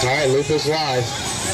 All right, loop is live.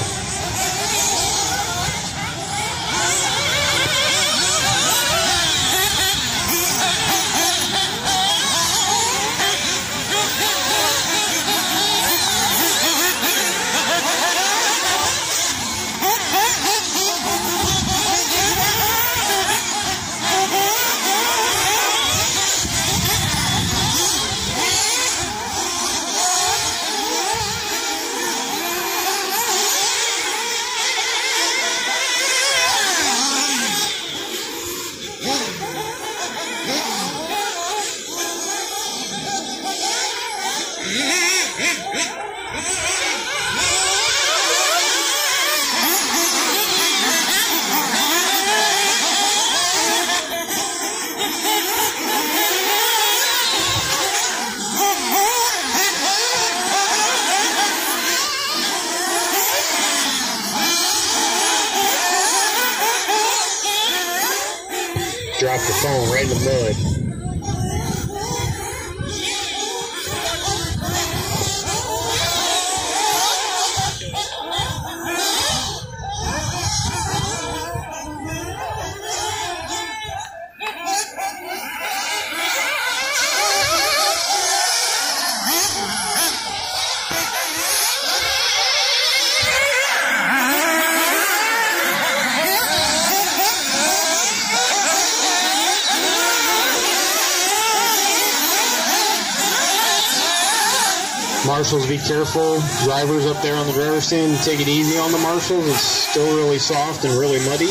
Dropped the phone right in the mud. Marshals, be careful. Drivers up there on the driver's stand, take it easy on the marshals. It's still really soft and really muddy.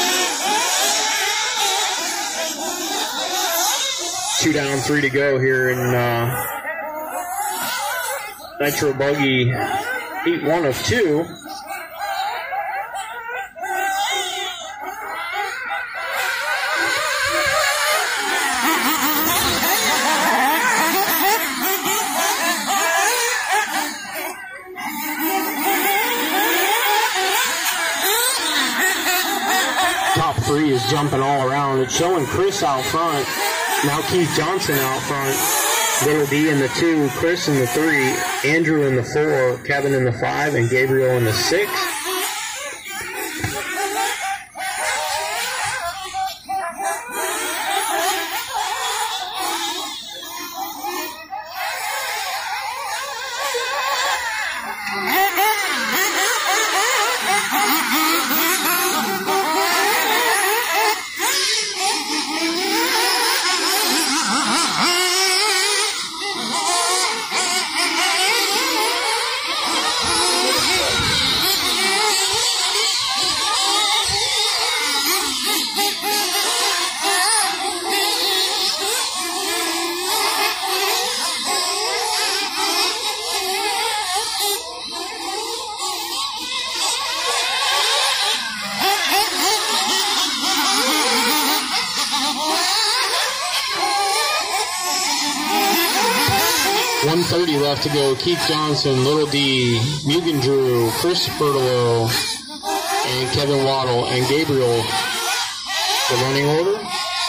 2 down, 3 to go here in Nitro Buggy Heat 1 of 2. Top 3 is jumping all around. It's showing Chris out front. Now Keith Johnson out front. Little D in the 2, Chris in the 3, Andrew in the 4, Kevin in the 5, and Gabriel in the 6. .130 left to go. Keith Johnson, Little D, Mugen Drew, Chris Bertolo, and Kevin Waddle, and Gabriel. The running order.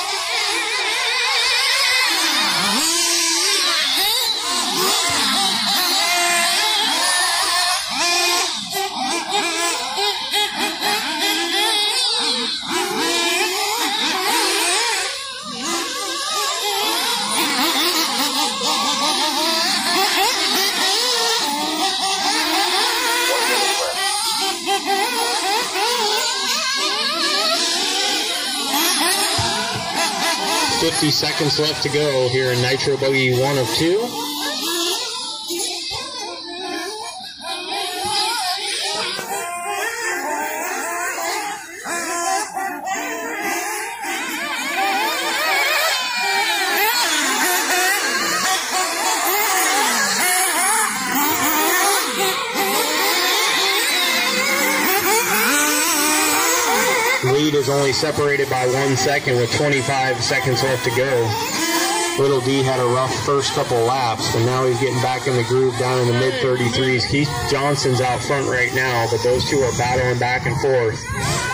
.50 seconds left to go here in Nitro Buggy 1 of 2. Lead is only separated by 1 second with 25 seconds left to go. Little D had a rough first couple laps, but now he's getting back in the groove down in the mid-33s. Keith Johnson's out front right now, but those two are battling back and forth.